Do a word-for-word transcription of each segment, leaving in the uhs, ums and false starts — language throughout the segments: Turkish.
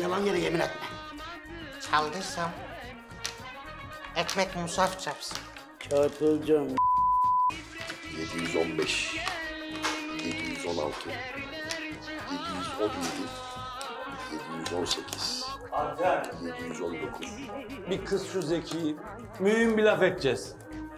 Yalan yere yemin etme. Çaldıysam ekmek musaf çarpsın. Çarpılacağım. yedi yüz on beş, yedi yüz on altı, yedi yüz on yedi, yedi yüz on sekiz, yedi yüz on dokuz. Bir kız şu Zeki'yi. Mühim bir laf edeceğiz.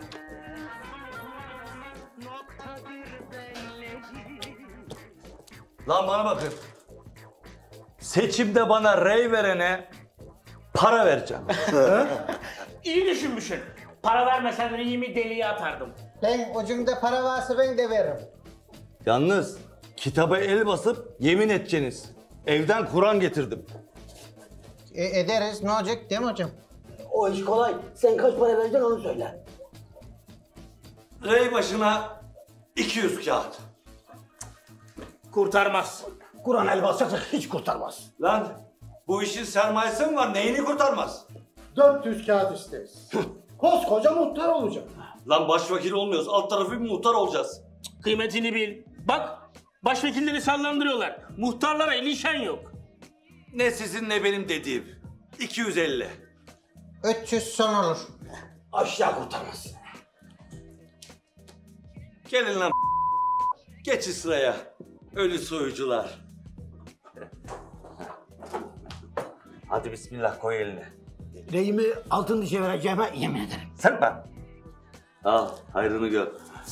Lan bana bakın. Seçimde bana rey verene para vereceğim. İyi düşünmüşsün. Para vermesen iyi mi deliye atardım. Ben ucunda para varsa ben de veririm. Yalnız kitaba el basıp yemin edeceksiniz. Evden Kur'an getirdim. E, ederiz ne olacak değil mi hocam? O iş kolay. Sen kaç para vereceksin onu söyle. Rey başına iki yüz kağıt. Kurtarmaz. Kur'an el basacaksa hiç kurtarmaz. Lan bu işin sermayesi mi var? Neyini kurtarmaz? dört yüz kağıt isteriz. Koskoca muhtar olacak. Lan başvekil olmuyoruz. Alt tarafı bir muhtar olacağız. Kıymetini bil. Bak, başvekilleri sallandırıyorlar. Muhtarlara ilişen yok. Ne sizin ne benim dediğim. iki yüz elli. üç yüz son olur. Aşağı kurtarmaz. Gelin lan. Geçin sıraya. Ölü soyucular. Hadi bismillah koy eline. Reyimi altın dişe vereceğime yemin ederim. Sen ben. Al hayrını gör.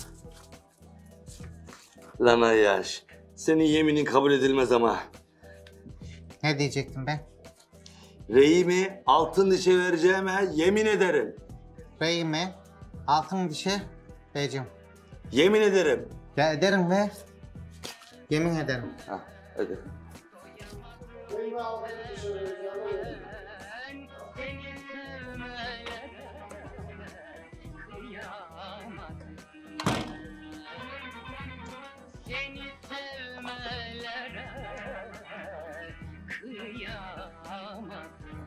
Lan Ayyaş. Senin yeminin kabul edilmez ama. Ne diyecektim ben? Reyimi altın dişe vereceğime yemin ederim. Reyime altın dişe vereceğim. Yemin ederim. Ya ederim ve yemin ederim. Ha, hadi. Seni sevmelere kıyamadım.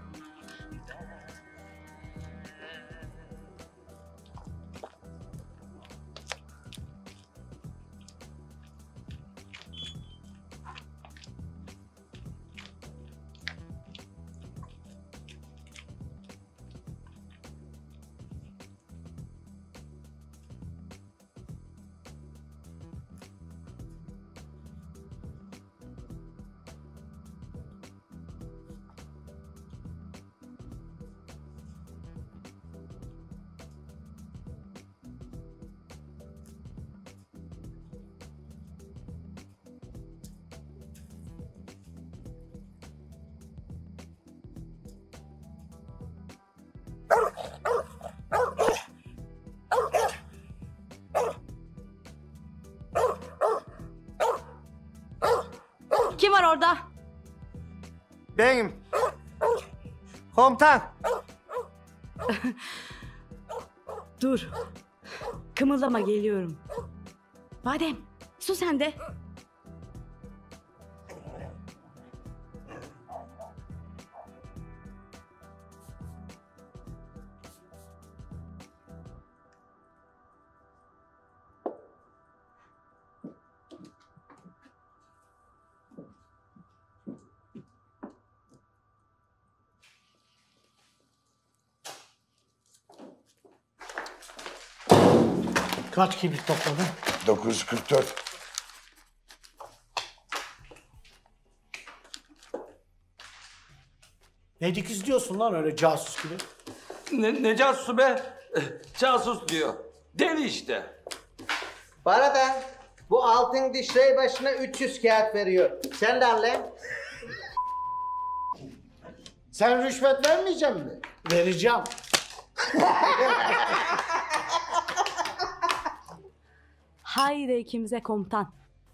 Kim var orada? Benim. Komutan. Dur. Kımıldama geliyorum. Badem, su sen de. Kaç kibrit topladın? dokuz yüz kırk dört. Ne dikiz diyorsun lan öyle casus gibi? Ne, ne casusu be? Casus diyor. Deli işte. Bana da bu altın diş rey başına üç yüz kağıt veriyor. Sen de al lan. Sen rüşvet vermeyecek mi? Vereceğim. Haydi ikimize komutan.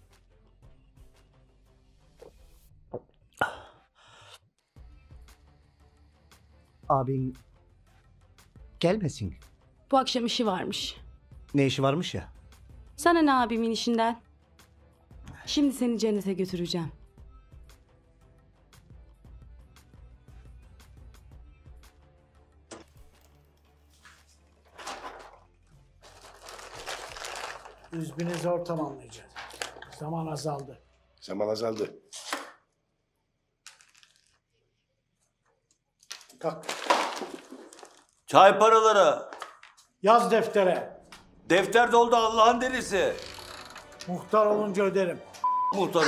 Abin gelmesin. Bu akşam işi varmış. Ne işi varmış ya? Sana ne abimin işinden? Şimdi seni cennete götüreceğim. Yüz bini zor tamamlayacağız. Zaman azaldı. Zaman azaldı. Kalk. Çay paraları. Yaz deftere. Defter doldu Allah'ın delisi. Muhtar olunca öderim. Muhtarım.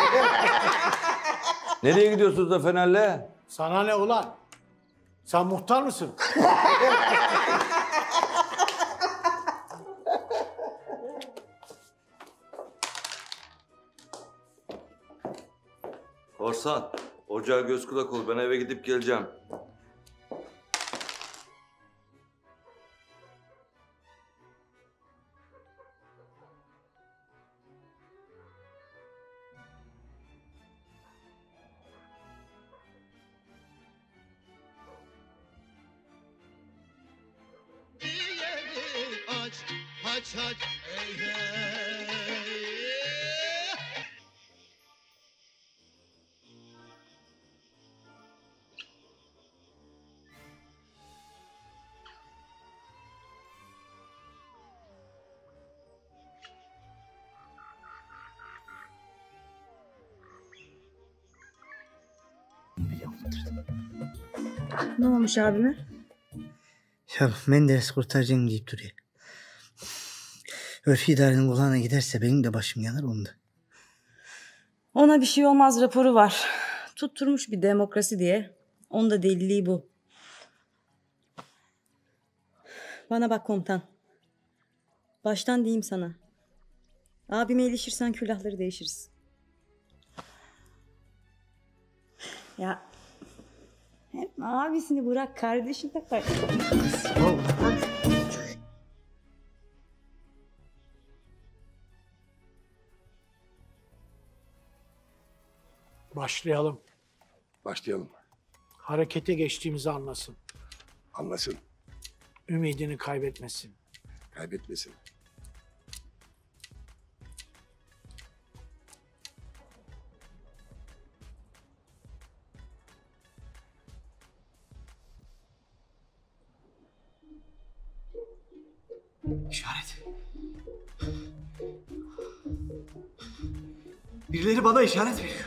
Nereye gidiyorsunuz da Fener'le? Sana ne ulan? Sen muhtar mısın? Korsan, ocağa göz kulak ol. Ben eve gidip geleceğim. Aç, aç, aç, ey hey. Ne olmuş abime? Ya Menderes kurtaracağım deyip duruyor. Örfü idarenin kulağına giderse benim de başım yanar onda. Ona bir şey olmaz raporu var. Tutturmuş bir demokrasi diye. Onda deliliği bu. Bana bak komutan. Baştan diyeyim sana. Abime ilişirsen külahları değişiriz. Ya hep abisini bırak, kardeşini de bırak. Başlayalım. Başlayalım. Harekete geçtiğimizi anlasın. Anlasın. Ümidini kaybetmesin. Kaybetmesin. İşaret. Birileri bana işaret veriyor.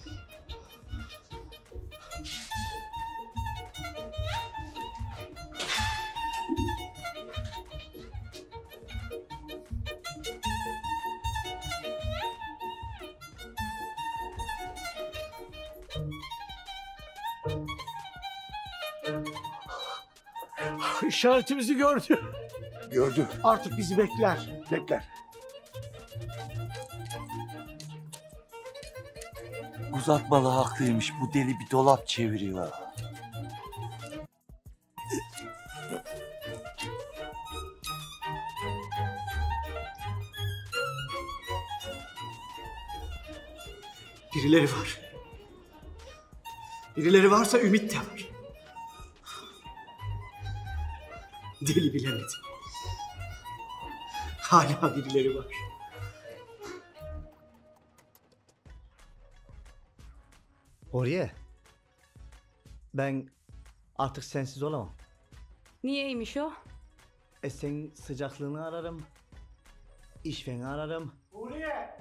İşaretimizi gördü. Gördü. Artık bizi bekler. Bekler. Uzatmalı haklıymış. Bu deli bir dolap çeviriyor. Birileri var. Birileri varsa ümit de var. Deli bilemedi. Hala birileri var. Oraya. Ben artık sensiz olamam. Niyeymiş o? E senin sıcaklığını ararım. İşveni ararım. Buraya.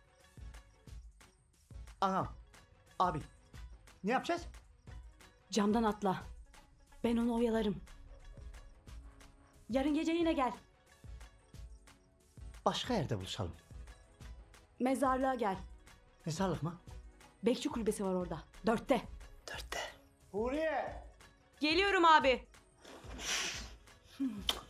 Ana. Abi. Ne yapacağız? Camdan atla. Ben onu oyalarım. Yarın gece yine gel. Başka yerde buluşalım. Mezarlığa gel. Mezarlık mı? Bekçi kulübesi var orada. Dörtte. Dörtte. Buraya. Geliyorum abi.